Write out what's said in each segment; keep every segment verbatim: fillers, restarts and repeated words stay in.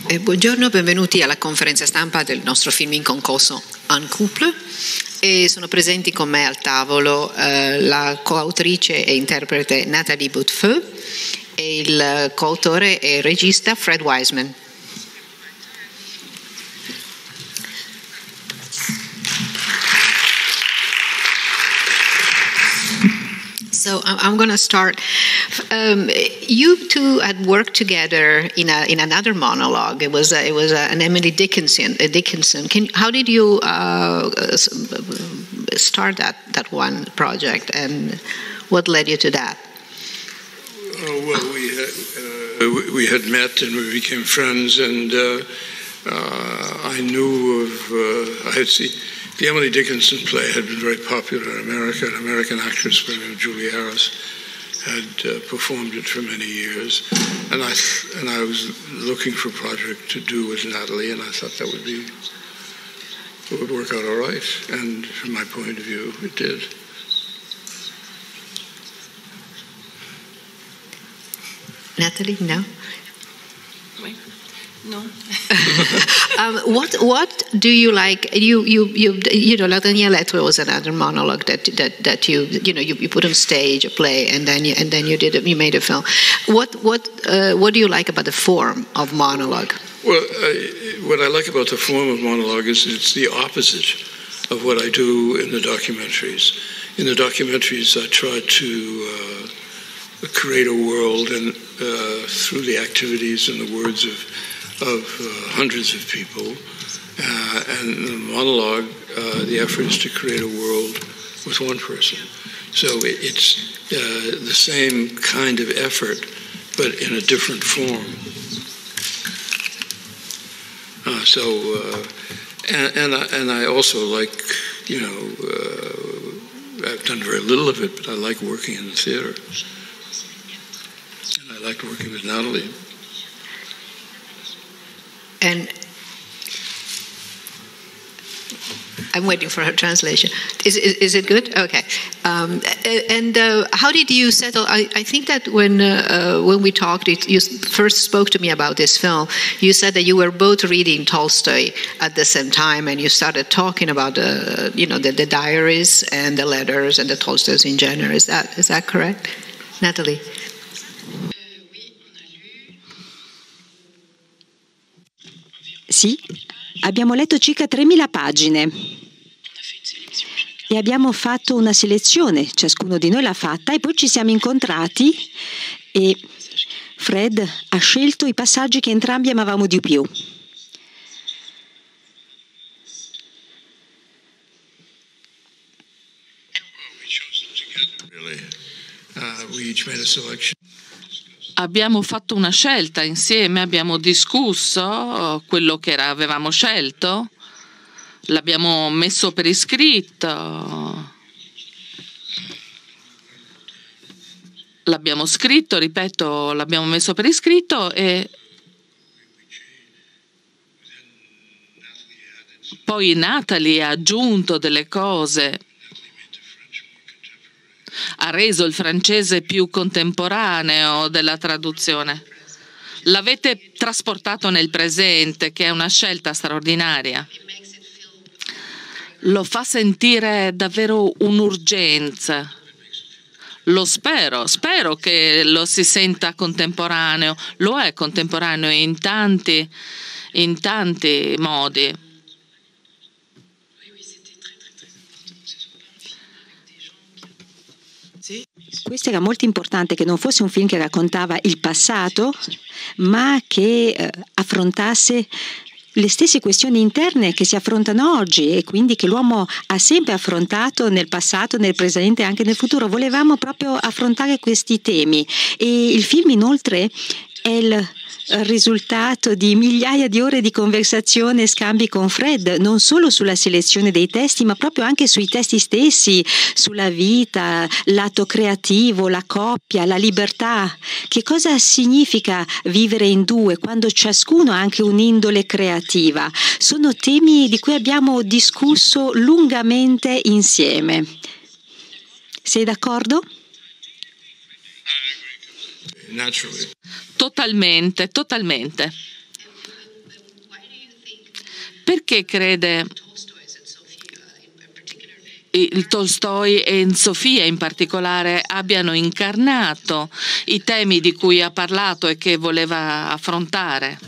Eh, buongiorno, benvenuti alla conferenza stampa del nostro film in concorso Un Couple. E sono presenti con me al tavolo eh, la coautrice e interprete Nathalie Boutefeu e il coautore e regista Fred Wiseman. So I'm going to start. Um, you two had worked together in a in another monologue. It was a, it was a, an Emily Dickinson. A Dickinson. Can, how did you uh, start that that one project, and what led you to that? Oh, well, we had, uh, we had met and we became friends, and uh, uh, I knew of. Uh, I had seen. The Emily Dickinson play had been very popular in America. An American actress by the name of Julie Harris had uh, performed it for many years, and I th- and I was looking for a project to do with Natalie, and I thought that would be it would work out all right. And from my point of view, it did. Natalie, no. No. um, what what do you like? You you you you know, La Dernière Lettre was another monologue that that that you you know you, you put on stage a play and then you and then you did a, you made a film. What what uh, what do you like about the form of monologue? Well, I, what I like about the form of monologue is it's the opposite of what I do in the documentaries. In the documentaries, I try to uh, create a world and uh, through the activities and the words of. of uh, hundreds of people, uh, and in the monologue, uh, the effort is to create a world with one person. So it, it's uh, the same kind of effort, but in a different form. Uh, so, uh, and, and, I, and I also like, you know, uh, I've done very little of it, but I like working in the theater. And I liked working with Natalie. And I'm waiting for her translation. Is, is, is it good? Okay. Um, and uh, how did you settle? I, I think that when uh, when we talked, it, you first spoke to me about this film. You said that you were both reading Tolstoy at the same time, and you started talking about the you know the, the diaries and the letters and the Tolstoys in general. Is that is that correct, Natalie? Sì, abbiamo letto circa tremila pagine e abbiamo fatto una selezione, ciascuno di noi l'ha fatta, e poi ci siamo incontrati e Fred ha scelto i passaggi che entrambi amavamo di più. Abbiamo fatto una scelta insieme, abbiamo discusso quello che era, avevamo scelto, l'abbiamo messo per iscritto, l'abbiamo scritto, ripeto, l'abbiamo messo per iscritto e poi Natalie ha aggiunto delle cose. Ha reso il francese più contemporaneo della traduzione. L'avete trasportato nel presente, che è una scelta straordinaria. Lo fa sentire davvero un'urgenza. Lo spero, spero che lo si senta contemporaneo. Lo è contemporaneo in tanti, in tanti modi. Questo era molto importante, che non fosse un film che raccontava il passato, ma che eh, affrontasse le stesse questioni interne che si affrontano oggi e quindi che l'uomo ha sempre affrontato nel passato, nel presente e anche nel futuro. Volevamo proprio affrontare questi temi e il film inoltre è il risultato di migliaia di ore di conversazione e scambi con Fred, non solo sulla selezione dei testi, ma proprio anche sui testi stessi, sulla vita, l'atto creativo, la coppia, la libertà. Che cosa significa vivere in due quando ciascuno ha anche un'indole creativa? Sono temi di cui abbiamo discusso lungamente insieme. Sei d'accordo? Naturally. Totalmente, totalmente. perché crede il Tolstoi e Sofia in particolare abbiano incarnato i temi di cui ha parlato e che voleva affrontare?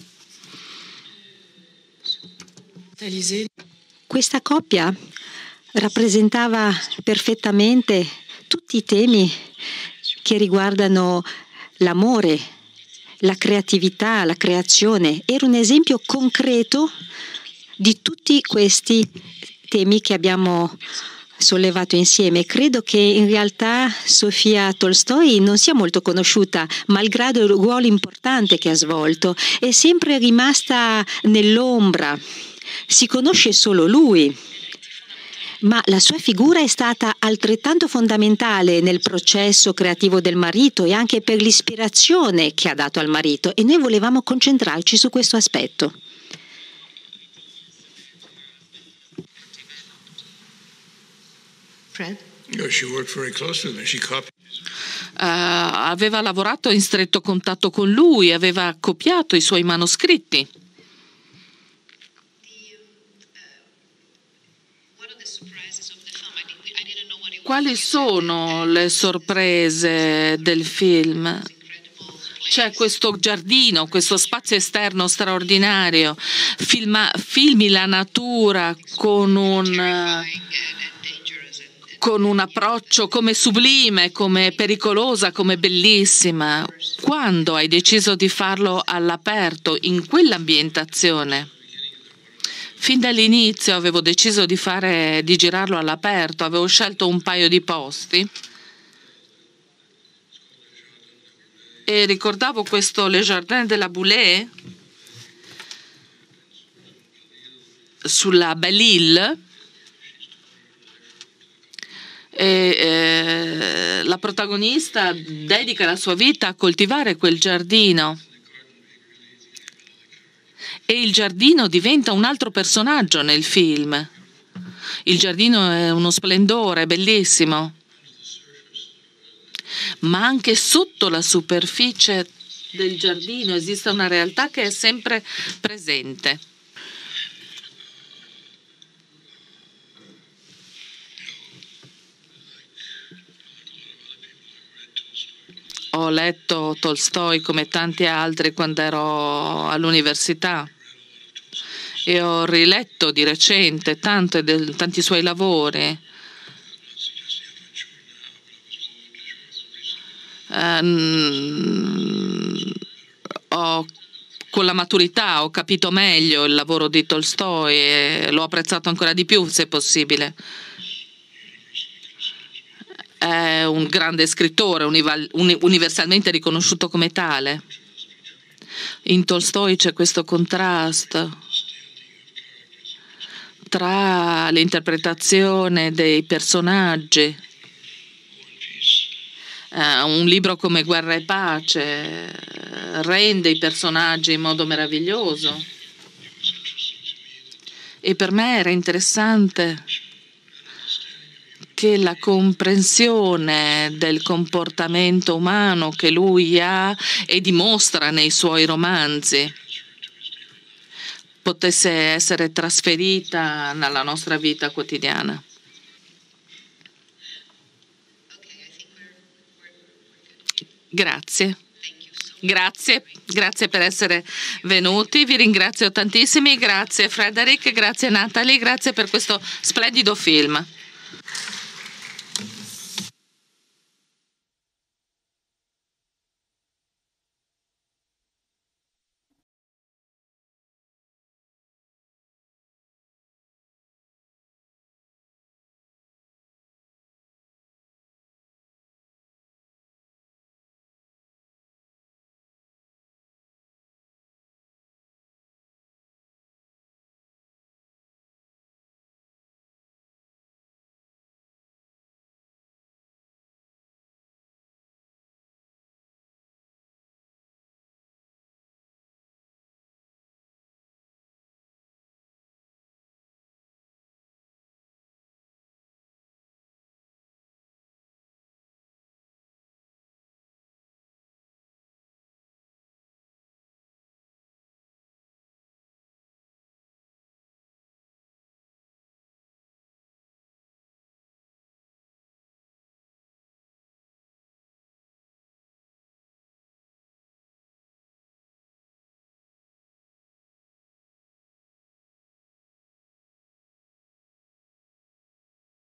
Questa coppia rappresentava perfettamente tutti i temi che riguardano l'amore, la creatività, la creazione. Era un esempio concreto di tutti questi temi che abbiamo sollevato insieme. Credo che in realtà Sofia Tolstoi non sia molto conosciuta, malgrado il ruolo importante che ha svolto. È sempre rimasta nell'ombra. Si conosce solo lui, ma la sua figura è stata altrettanto fondamentale nel processo creativo del marito e anche per l'ispirazione che ha dato al marito, e noi volevamo concentrarci su questo aspetto. Fred? No, she worked very close with him. She copied. Uh, aveva lavorato in stretto contatto con lui, aveva copiato i suoi manoscritti. Quali sono le sorprese del film? C'è questo giardino, questo spazio esterno straordinario, filma, filmi la natura con un, con un approccio come sublime, come pericolosa, come bellissima. Quando hai deciso di farlo all'aperto, in quell'ambientazione? Fin dall'inizio avevo deciso di, fare, di girarlo all'aperto, avevo scelto un paio di posti e ricordavo questo Le Jardin de la Boulée sulla Belle-Île, e eh, la protagonista dedica la sua vita a coltivare quel giardino. E il giardino diventa un altro personaggio nel film. Il giardino è uno splendore, bellissimo. Ma anche sotto la superficie del giardino esiste una realtà che è sempre presente. Ho letto Tolstoi come tanti altri quando ero all'università e ho riletto di recente tanto del, tanti suoi lavori. Um, ho, con la maturità ho capito meglio il lavoro di Tolstoi e l'ho apprezzato ancora di più, se possibile. È un grande scrittore, universalmente riconosciuto come tale. In Tolstoi c'è questo contrasto tra l'interpretazione dei personaggi. Uh, un libro come Guerra e Pace rende i personaggi in modo meraviglioso. E per me era interessante che la comprensione del comportamento umano che lui ha e dimostra nei suoi romanzi potesse essere trasferita nella nostra vita quotidiana. Grazie. Grazie, grazie per essere venuti, vi ringrazio tantissimi, grazie Frederick, grazie Natalie, grazie per questo splendido film.